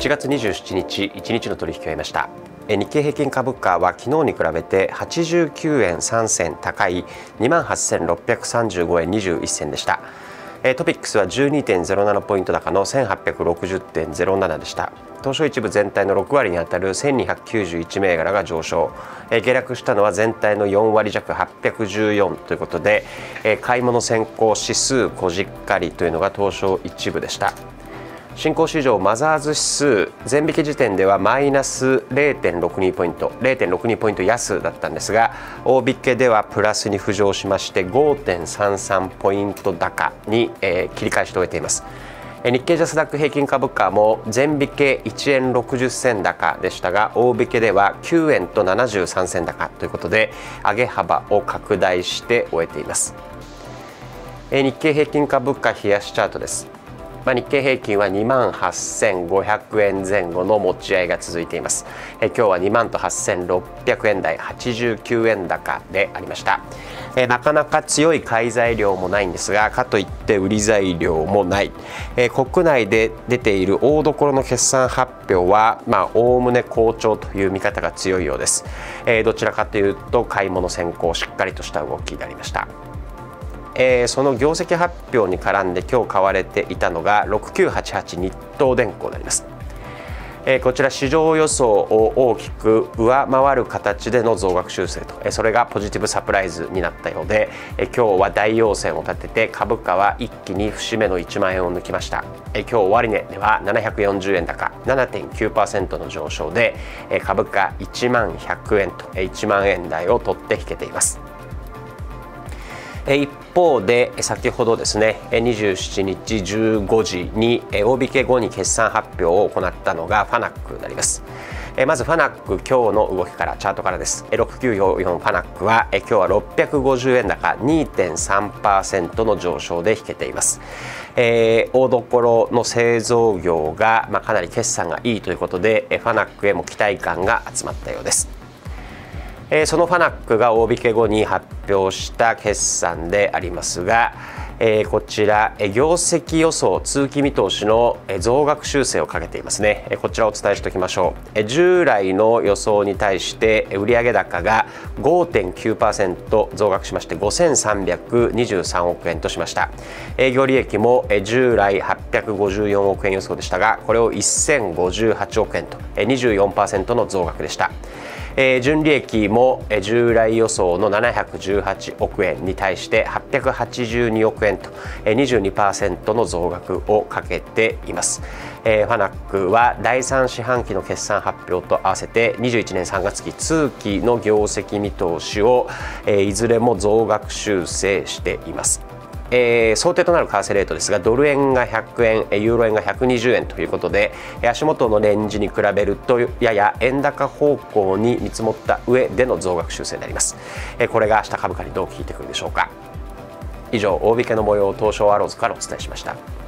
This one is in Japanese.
7月27日、1日の取引を終えました。日経平均株価は昨日に比べて89円3銭高い 28,635 円21銭でした。トピックスは 12.07 ポイント高の 1860.07 でした。東証一部全体の6割にあたる1291銘柄が上昇、下落したのは全体の4割弱814ということで、買い物先行指数こじっかりというのが東証一部でした。新興市場マザーズ指数、前引け時点ではマイナス 0.62 ポイント、0.62 ポイント安だったんですが、大引けではプラスに浮上しまして 5.33 ポイント高に、切り返しと終えています。日経ジャスダック平均株価も前引け1円60銭高でしたが、大引けでは9円と73銭高ということで上げ幅を拡大して終えています。日経平均株価冷やしチャートです。日経平均は 28,500 円前後の持ち合いが続いています。今日は 28,600 円台89円高でありました。なかなか強い買い材料もないんですが、かといって売り材料もない。国内で出ている大所の決算発表はおおむね好調という見方が強いようです。どちらかというと買い物先行、しっかりとした動きでありました。その業績発表に絡んで今日買われていたのが6988日東電工になります。こちら市場予想を大きく上回る形での増額修正と、それがポジティブサプライズになったようで、今日は大陽線を立てて株価は一気に節目の1万円を抜きました。今日終値では740円高 7.9% の上昇で、株価1万100円と1万円台を取って引けています。一方で先ほどですね、27日15時に大引け後に決算発表を行ったのがファナックになります。まずファナック今日の動きからチャートからです。6944ファナックは今日は650円高 2.3% の上昇で引けています。大所の製造業がかなり決算がいいということで、ファナックへも期待感が集まったようです。そのファナックが大引け後に発表した決算でありますが、こちら業績予想通期見通しの増額修正をかけていますね。こちらをお伝えしておきましょう。従来の予想に対して売上高が 5.9% 増額しまして5323億円としました。営業利益も従来854億円予想でしたが、これを1058億円と 24% の増額でした。純利益も従来予想の718億円に対して882億円と 22% の増額をかけています。ファナックは第3四半期の決算発表と合わせて21年3月期通期の業績見通しをいずれも増額修正しています。想定となる為替レートですが、ドル円が100円、ユーロ円が120円ということで、足元のレンジに比べるとやや円高方向に見積もった上での増額修正になります。これが明日株価にどう効いてくるでしょうか。以上、大引けの模様を東証アローズからお伝えしました。